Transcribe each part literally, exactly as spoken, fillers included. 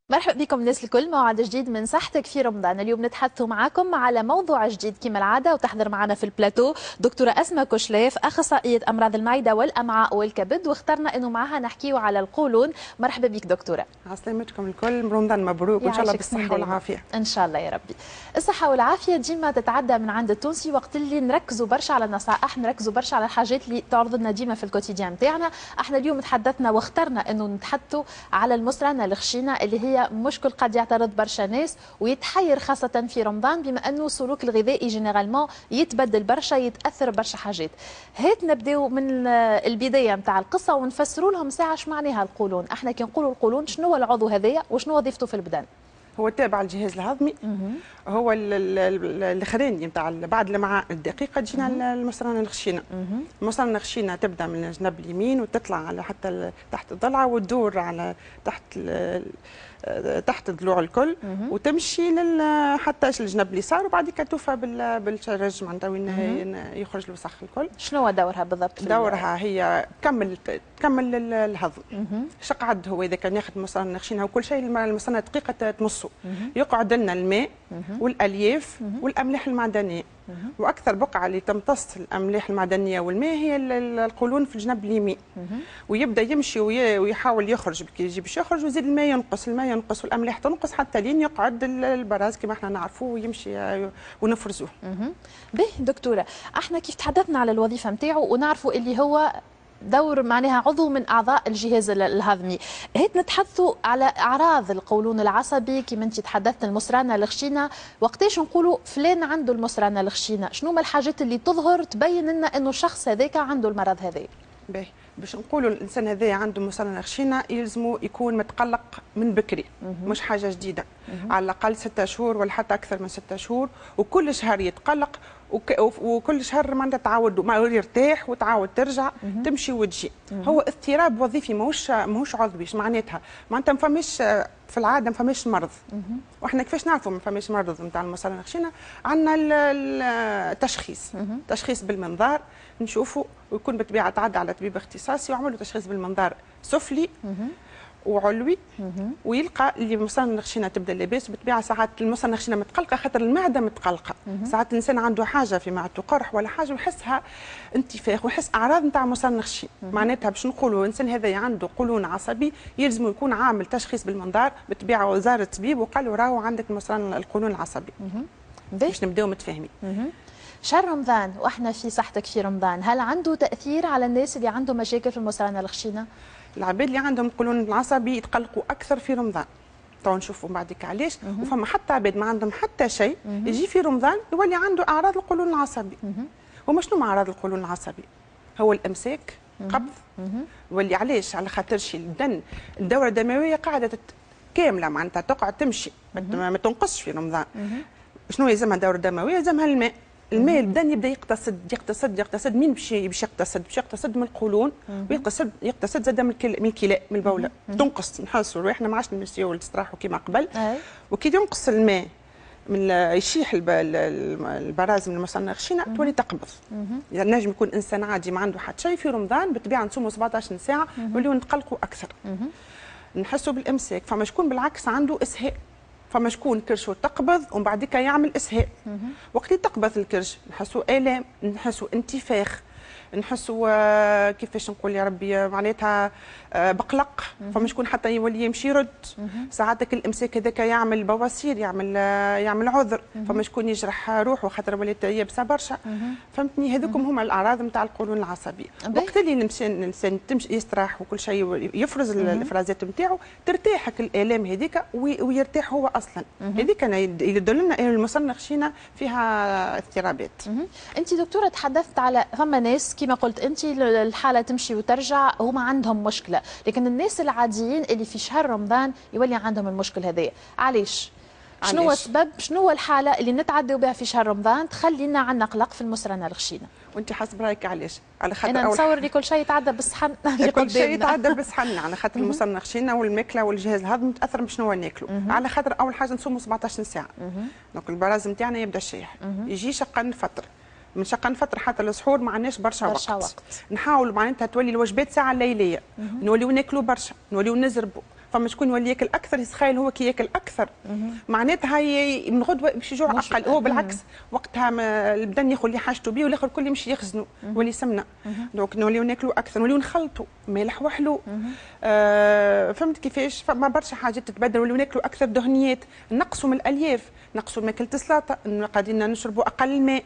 مرحبا بكم الناس الكل. موعد جديد من صحتك في رمضان. اليوم نتحدث معكم على موضوع جديد كما العاده، وتحضر معنا في البلاتو دكتوره اسماء كوشلاف، اخصائيه امراض المعده والامعاء والكبد، واخترنا انه معها نحكيو على القولون. مرحبا بك دكتوره. عسلامتكم الكل، رمضان مبروك وان شاء الله بالصحه والعافيه. ان شاء الله يا ربي. الصحه والعافيه ديما تتعدى من عند التونسي، وقت اللي نركزوا برشا على النصائح، نركزوا برشا على الحاجات اللي تعرض لنا ديما في الكوتيديان نتاعنا. احنا اليوم تحدثنا واخترنا انه نتحدثوا على المسرنه الخشينه اللي هي مشكل قد يعترض برشا ناس ويتحير خاصة في رمضان، بما أنه السلوك الغذائي جينيرالمون يتبدل برشا، يتأثر برشا حاجات. هات نبداو من البداية نتاع القصة ونفسروا لهم ساعة اش معناها القولون. احنا كي نقولوا القولون شنو هو العضو هذايا وشنو وظيفته في البدن؟ هو تابع الجهاز الهضمي، هو الاخراني نتاع بعد الامعاء الدقيقه تجينا المسرنه الخشينه. المسرنه الخشينه تبدا من الجنب اليمين وتطلع على حتى تحت الضلع وتدور على تحت تحت الضلوع الكل وتمشي لل حتى الجنب اليسار، وبعد كده توفى بالشرج معناتها وين يخرج الوسخ الكل. شنو هو دورها بالضبط؟ دورها هي تكمل تكمل الهضم. شقعد هو اذا كان ياخذ مسرنه خشينه وكل شيء المسرنه دقيقه تمصه، يقعد لنا الماء والالياف والاملاح المعدنيه، واكثر بقعه اللي تمتص الاملاح المعدنيه والماء هي القولون في الجنب اليمين. ويبدا يمشي ويحاول يخرج كي يجي باش يخرج، ويزيد الماء ينقص، الماء ينقص والاملاح تنقص حتى لين يقعد البراز كما احنا نعرفوه ويمشي ونفرزوه. به دكتوره، احنا كيف تحدثنا على الوظيفه نتاعو ونعرفوا اللي هو دور معناها عضو من اعضاء الجهاز الهضمي. هيك نتحدثوا على اعراض القولون العصبي كما انت تحدثت، المسرنه الخشينه. وقتاش نقولوا فلان عنده المسرنه الخشينه؟ شنو هما الحاجات اللي تظهر تبين لنا انه الشخص هذاك عنده المرض هذا؟ باهي، باش نقولوا الانسان هذا عنده مسرنه خشينه يلزموا يكون متقلق من بكري، مش حاجه جديده. على الاقل ستة شهور ولا حتى اكثر من ستة شهور، وكل شهر يتقلق وكل شهر معناتها تعاود ما يرتاح وتعاود ترجع تمشي وتجي. هو اضطراب وظيفي، ماهوش ماهوش عضوي. ايش معناتها؟ معناتها ما فماش في العاده ما فماش مرض. واحنا كيفاش نعرفوا ما فماش مرض نتاع المسرنه الخشينه؟ عندنا التشخيص، تشخيص بالمنظار نشوفوا، ويكون بالطبيعه تعدى على طبيب اختصاصي ويعملوا تشخيص بالمنظار سفلي وعلوي، ويلقى اللي المسرنه الخشينه تبدا لاباس. بالطبيعه ساعات المسرنه الخشينه متقلقه خاطر المعده متقلقه، ساعات الانسان عنده حاجه في معدته، قرح ولا حاجه ويحسها انتفاخ ويحس اعراض نتاع مسرنه خشين. معناتها باش نقولوا الانسان هذا عنده قولون عصبي يلزم يكون عامل تشخيص بالمنظار بالطبيعه وزاره الطبيب وقال له راهو عندك مسرنه القولون العصبي. باش نبداو متفاهمين. شهر رمضان واحنا في صحتك في رمضان، هل عنده تاثير على الناس اللي عندهم مشاكل في المسرنه الخشينه؟ العباد اللي عندهم قولون العصبي يتقلقوا اكثر في رمضان. تو نشوفوا بعدك علاش. وفما حتى عباد ما عندهم حتى شيء يجي في رمضان يولي عنده اعراض القولون العصبي. وما شنو اعراض القولون العصبي؟ هو الامساك، قبض. واللي علاش؟ على خاطرش الدم الدوره الدمويه قاعده كامله معناتها تقعد تمشي ما تنقصش في رمضان. شنو يلزمها الدوره الدمويه؟ يلزمها الماء. الماء البدن يبدا يقتصد يقتصد يقتصد. مين باش باش يقتصد؟ باش يقتصد من القولون ويقتصد يقتصد زاد من الكلى من البوله. تنقص نحسوا روحنا ما عادش نمشيو نستراحوا كما قبل. وكي ينقص الماء من يشيح البراز من المسرنه الخشينه تولي تقبض. يعني نجم يكون انسان عادي ما عنده حتى شيء في رمضان بالطبيعه نصوموا سبعطاش ساعه نوليو نتقلقوا اكثر. نحسوا بالامساك. فما شكون بالعكس عنده اسهال، فما شكون كرشه تقبض ومن بعدك يعمل اسهال. وقت اللي تقبض الكرش نحسوا الام، نحسوا انتفاخ، نحسوا كيفاش نقول يا ربي معناتها بقلق. فما شكون حتى يولي يمشي يرد. ساعاتك الامساك هذاك يعمل بواسير، يعمل يعمل عذر. فما شكون يجرح روحه خاطر ولات يابسه برشا. فهمتني؟ هذوكم هما الاعراض نتاع القولون العصبي. وقت اللي الانسان تمشي يستراح وكل شيء يفرز الافرازات نتاعو ترتاحك الالام هذيك ويرتاح هو اصلا. هذيك يدل لنا ان المسرنه الخشينه فيها اضطرابات. انت دكتوره تحدثت على فما ناس كما قلت انت الحاله تمشي وترجع هما عندهم مشكله، لكن الناس العاديين اللي في شهر رمضان يولي عندهم المشكل هذايا. علاش؟ شنو هو السبب؟ شنو هو الحاله اللي نتعدوا بها في شهر رمضان تخلي لنا عندنا قلق في المسرنه الخشينه؟ وانت حسب رايك علاش؟ على خاطر انا نتصور اللي كل شيء يتعدى بالصحن. كل شيء يتعدى بالصحن على خاطر المسرنه الخشينه والماكله والجهاز الهضمي متاثر بشنو ناكلوا. على خاطر اول حاجه نصوموا سبعطاش ساعه. دونك البراز نتاعنا يبدا الشايح، يجي شقن فتره من شقن فتره حتى السحور ما عندناش برشا, برشا وقت. وقت نحاولوا معناتها تولي الوجبات ساعه ليليه، نوليو ناكلوا برشا، نوليو نزربوا، فما شكون يولي ياكل اكثر يتخيل هو كي ياكل اكثر معناتها ي... من غدوه باش يجوع اقل. هو بالعكس وقتها ما البدن ياخذ اللي حاجته به والاخر الكل يمشي يخزنوا يولي سمنه. دونك نوليو ناكلوا اكثر نوليو نخلطوا مالح وحلو. آه فهمت كيفاش؟ فما برشا حاجات تتبدل نوليو ناكلوا اكثر دهنيات نقصوا من الالياف نقصوا ماكله السلطه قاعدين نشربوا اقل ماء.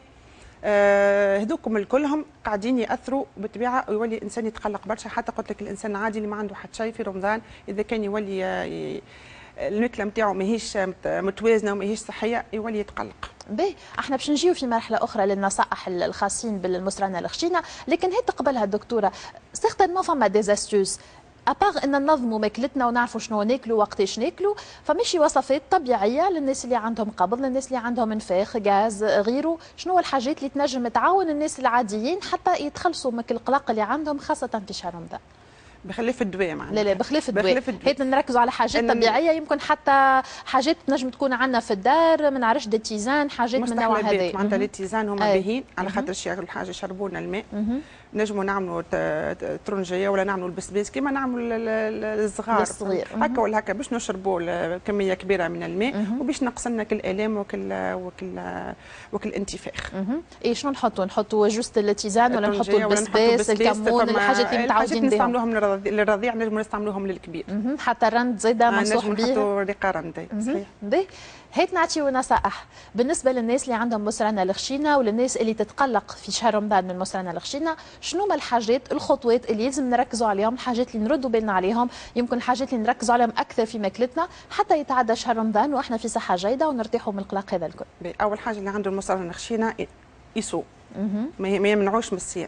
هذوكم آه الكلهم قاعدين ياثروا بالطبيعه ويولي الانسان يتقلق برشا. حتى قلت لك الانسان العادي اللي ما عنده حتى شيء في رمضان اذا كان يولي ي... الماكله نتاعو ماهيش متوازنه وماهيش صحيه يولي يتقلق. باهي احنا باش نجيو في مرحله اخرى للنصائح الخاصين بالمصرانه الخشينه، لكن هي تقبلها الدكتوره سيغتانمون فما ديزاستوس اباغ ان ننظموا ماكلتنا ونعرفوا شنو ناكلوا وقتاش ناكلوا، فماشي وصفات طبيعيه للناس اللي عندهم قبض، للناس اللي عندهم انفاخ غاز غيره. شنو الحاجات اللي تنجم تعاون الناس العاديين حتى يتخلصوا من القلق اللي عندهم خاصه في شهر رمضان؟ بخلاف الدواء معناها. لا لا بخلاف الدواء، هيت نركزوا على حاجات طبيعيه يمكن حتى حاجات نجم تكون عندنا في الدار، ما نعرفش دي تيزان حاجات من النوع هذا. معناتها لي تيزان هما باهين على خاطر ياكلوا الحاجه يشربوا لنا الماء. نجموا نعملوا ترنجيه ولا نعملوا البسباس كيما نعملوا الصغار الصغير هكا ولا هكا باش نشربوا كميه كبيره من الماء وباش نقص لنا كل الام وكل وكل وكل انتفاخ. اي شنو نحطوا؟ نحطوا جوست التيزان ولا نحطوا البسباس الكمون الحاجات اللي متعودين بهم؟ نستعملوهم للرضيع نجموا نستعملوهم للكبير. حتى رند زايده منصوح به نحطوا ريقه رند. صحيح. باهي هيت نعطيو نصائح بالنسبه للناس اللي عندهم مسرنه الخشينه وللناس اللي تتقلق في شهر رمضان من المسرنه الخشينه. شنو هما الحاجات الخطوات اللي لازم نركزوا عليهم، الحاجات اللي نردوا بالنا عليهم، يمكن الحاجات اللي نركزوا عليهم اكثر في ماكلتنا حتى يتعدى شهر رمضان واحنا في صحه جيده ونرتاحوا من القلق هذا الكل؟ اول حاجه اللي عنده المسرنه الخشينه يصوم، ما يمنعوش من الصيام.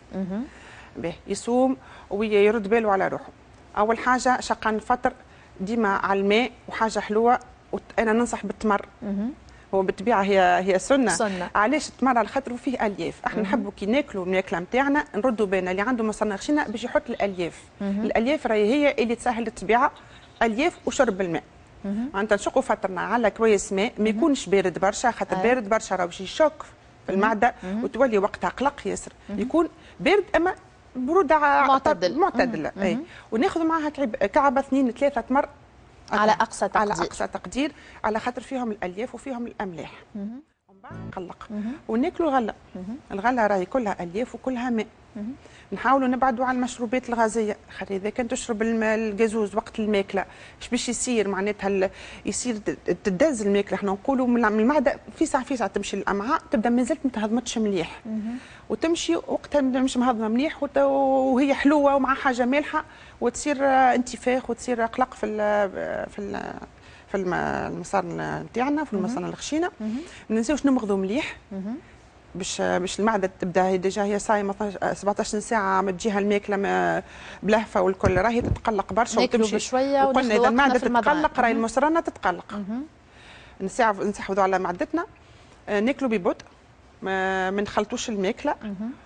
باهي يصوم ويرد باله على روحه. اول حاجه شقان الفطر ديما على الماء وحاجه حلوه. انا ننصح بالتمر. هو بالطبيعه هي هي سنه, سنة. علاش التمر؟ على خاطر فيه الياف. احنا نحبوا كي ناكلوا الماكله نتاعنا نردوا بالنا اللي عنده مسرنه خشينه باش يحط الالياف. الالياف راهي هي اللي تسهل الطبيعه، الياف وشرب الماء. معناتها نشقوا فطرنا على كويس ماء ما يكونش بارد برشا، خاطر بارد برشا راه باش يشك في المعده وتولي وقتها قلق ياسر. يكون بارد اما بروده معتدل معتدله. اي وناخذ معها كعبه اثنين ثلاثه تمر على اقصى تقدير. على اقصى تقدير على خاطر فيهم الالياف وفيهم الاملاح. ومن بعد نقلق وناكلوا الغله. الغله راهي كلها الياف وكلها ماء. نحاولوا نبعدوا على المشروبات الغازيه، خاطر اذا كنت تشرب الجازوز وقت الماكله ايش باش يصير؟ معناتها يصير تدز الماكله. احنا نقولوا من المعده في ساعه في ساعه تمشي للامعاء تبدا مازالت ما تهضمتش مليح وتمشي وقتها مش مهضمه مليح وهي حلوه ومع حاجه مالحه وتصير انتفاخ وتصير قلق في ال في ال في المسار نتاعنا في المسار الخشينه. ما ننساوش نمغذوا مليح باش باش المعده تبدا هي ديجا هي صايمه سبعطاش ساعه ما تجيها الماكله بلهفه والكل راهي تتقلق برشا وتمشي بشويه. وقلنا اذا المعده تتقلق راهي المسرنه تتقلق. نستحوذوا على معدتنا، ناكلوا ببطء ما نخلطوش الماكله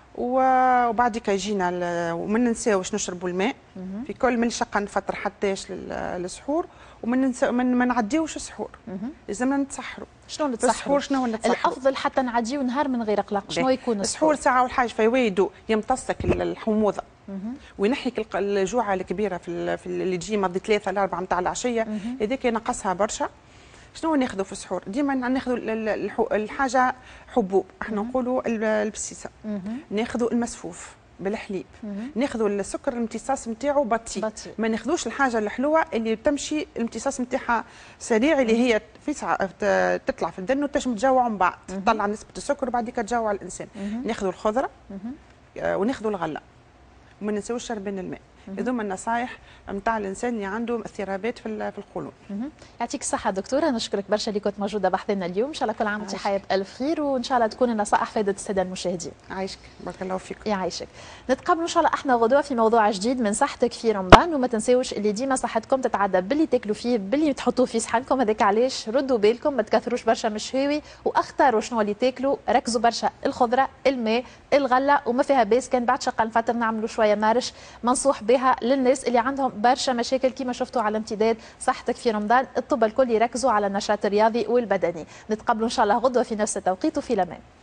وبعد يجينا وما ننساوش نشربوا الماء في كل من شقه نفطر حتىش للسحور وما ننسى ما نعديوش السحور. لازمنا نتسحروا. شنو نتسحروا؟ السحور شنو نتسحروا؟ الافضل حتى نعديو نهار من غير قلق. شنو يكون السحور؟ ساعه والحاجه فيويدوا يمتصك الحموضه وينحيك الجوعه الكبيره في, في اللي تجي مضي ثلاثه لاربعه نتاع العشيه، هذاك ينقصها برشا. شنو ناخذوا في السحور؟ ديما ناخذوا الحاجه حبوب، احنا نقولوا البسيسه، ناخذوا المسفوف بالحليب، ناخذوا السكر الامتصاص نتاعو بطيء، ما ناخذوش الحاجه الحلوه اللي تمشي الامتصاص نتاعها سريع اللي هي في ساعه تطلع في الدم وتنجم تجوع من بعد، تطلع نسبه السكر وبعد كده تجوع الانسان. ناخذوا الخضره وناخذوا الغله وما ننساوش شربين الماء. هذوما النصائح نتاع الانسان اللي عنده اضطرابات في في القولون. يعطيك الصحه دكتوره، نشكرك برشا اللي كنت موجوده بحثنا اليوم. ان شاء الله كل عام وانت حياه بالف خير وان شاء الله تكون النصائح فائده الساده المشاهدين. عايشك بارك الله فيك. يعيشك. نتقابلوا ان شاء الله احنا غدوه في موضوع جديد من صحتك في رمضان، وما تنساوش اللي ديما صحتكم تتعدى باللي تاكلوا فيه باللي تحطوه في صحنكم. هذاك علاش ردوا بالكم ما تكثروش برشا مشاوي واختاروا شنو اللي تاكلوا، ركزوا برشا الخضره، الماء، الغله، وما فيها باس كان بعد شقه الفطر نعملوا شويه مارش منصوح بها للناس اللي عندهم برشا مشاكل كما شفتوا على امتداد صحتك في رمضان. الطب الكل يركزوا على النشاط الرياضي والبدني. نتقابلوا ان شاء الله غدوه في نفس التوقيت وفي الامان.